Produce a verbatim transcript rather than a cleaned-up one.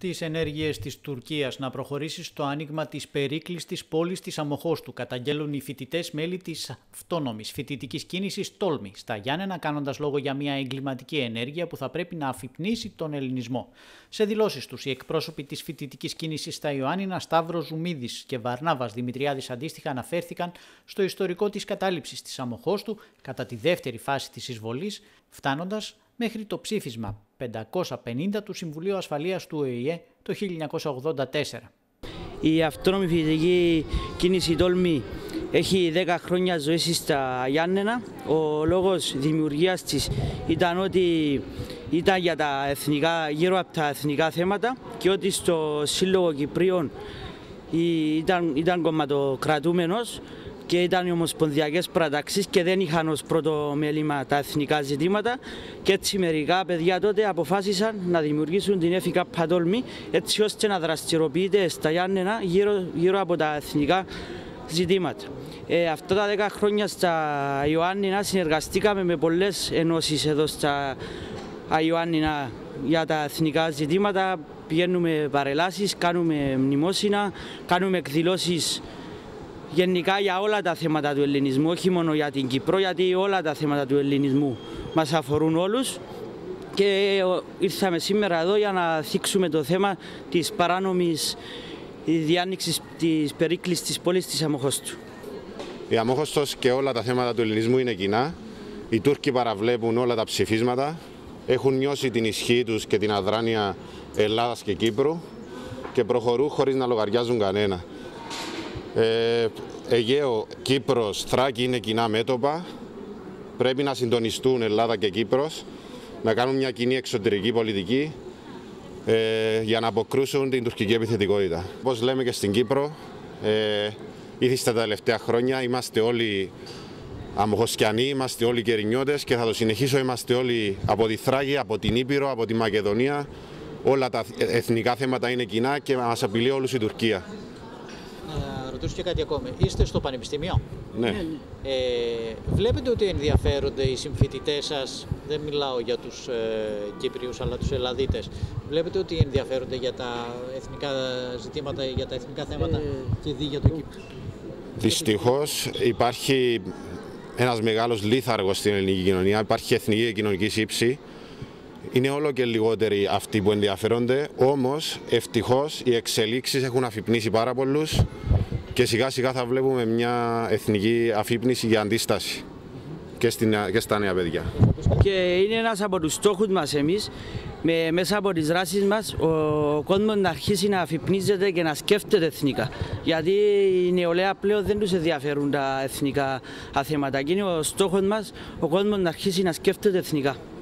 Στις ενέργειες της Τουρκίας να προχωρήσει στο άνοιγμα της περίκλειστης πόλης της Αμοχώστου, καταγγέλουν οι φοιτητές μέλη της αυτόνομης φοιτητικής κίνησης Τόλμη στα Γιάννενα, κάνοντας λόγο για μια εγκληματική ενέργεια που θα πρέπει να αφυπνίσει τον ελληνισμό. Σε δηλώσεις τους, οι εκπρόσωποι της φοιτητικής κίνησης στα Ιωάννινα, Σταύρος Ζουμίδης και Βαρνάβας Δημητριάδης, αντίστοιχα αναφέρθηκαν στο ιστορικό της κατάληψης της Αμοχώστου κατά τη δεύτερη φάση της εισβολής, φτάνοντας μέχρι το ψήφισμα πεντακόσια πενήντα του Συμβουλίου Ασφαλείας του Ο Ε Ε το χίλια εννιακόσια ογδόντα τέσσερα. Η αυτόνομη φοιτητική κίνηση Τόλμη έχει δέκα χρόνια ζωής στα Γιάννενα. Ο λόγος δημιουργίας της ήταν ότι ήταν για τα εθνικά, γύρω από τα εθνικά θέματα και ότι στο Σύλλογο Κυπρίων ήταν, ήταν κομματοκρατούμενος και ήταν οι ομοσπονδιακές πραταξίες και δεν είχαν ως πρώτο μέλημα τα εθνικά ζητήματα, και έτσι μερικά παιδιά τότε αποφάσισαν να δημιουργήσουν την Εφ Κάπ Τόλμη έτσι ώστε να δραστηριοποιείται στα Γιάννενα γύρω, γύρω από τα εθνικά ζητήματα. Ε, αυτά τα δέκα χρόνια στα Ιωάννινα συνεργαστήκαμε με πολλές ενώσεις εδώ στα Ιωάννινα για τα εθνικά ζητήματα. Πηγαίνουμε παρελάσεις, κάνουμε μνημόσυνα, κάνουμε εκδηλώσεις γενικά για όλα τα θέματα του ελληνισμού, όχι μόνο για την Κύπρο, γιατί όλα τα θέματα του ελληνισμού μας αφορούν όλους. Και ήρθαμε σήμερα εδώ για να θίξουμε το θέμα της παράνομης διάνοιξης της περίκλειστης πόλης της Αμοχώστου. Η Αμοχώστος και όλα τα θέματα του ελληνισμού είναι κοινά. Οι Τούρκοι παραβλέπουν όλα τα ψηφίσματα, έχουν νιώσει την ισχύ τους και την αδράνεια Ελλάδας και Κύπρου και προχωρούν χωρίς να λογαριάζουν κανένα. Ε, Αιγαίο, Κύπρος, Θράκη είναι κοινά μέτωπα. Πρέπει να συντονιστούν Ελλάδα και Κύπρος, να κάνουν μια κοινή εξωτερική πολιτική ε, για να αποκρούσουν την τουρκική επιθετικότητα. Όπως λέμε και στην Κύπρο, ε, ήθιστε τα τελευταία χρόνια, είμαστε όλοι αμοχωσκιανοί, είμαστε όλοι κερινιώτες και θα το συνεχίσω, είμαστε όλοι από τη Θράκη, από την Ήπειρο, από τη Μακεδονία. Όλα τα εθνικά θέματα είναι κοινά και μας απειλεί όλους η Τουρκία. Να ρωτήσω και κάτι ακόμη. Είστε στο Πανεπιστήμιο. Ναι. Ε, βλέπετε ότι ενδιαφέρονται οι συμφοιτητές σας, δεν μιλάω για τους ε, Κύπριους αλλά τους Ελλαδίτες, βλέπετε ότι ενδιαφέρονται για τα εθνικά ζητήματα, για τα εθνικά θέματα και δι για το Κύπρο? Δυστυχώς υπάρχει ένας μεγάλος λίθαργος στην ελληνική κοινωνία, υπάρχει εθνική και κοινωνική σύψη. Είναι όλο και λιγότεροι αυτοί που ενδιαφέρονται, όμως ευτυχώς οι εξελίξεις έχουν αφυπνίσει πάρα πολλούς και σιγά σιγά θα βλέπουμε μια εθνική αφύπνιση για αντίσταση και, στην, και στα νέα παιδιά. Και είναι ένας από τους στόχους μας εμείς, με, μέσα από τις δράσεις μας, ο κόσμος να αρχίσει να αφυπνίζεται και να σκέφτεται εθνικά. Γιατί οι νεολαία πλέον δεν τους ενδιαφέρουν τα εθνικά θέματα και είναι ο στόχος μας ο κόσμος να αρχίσει να σκέφτεται εθνικά.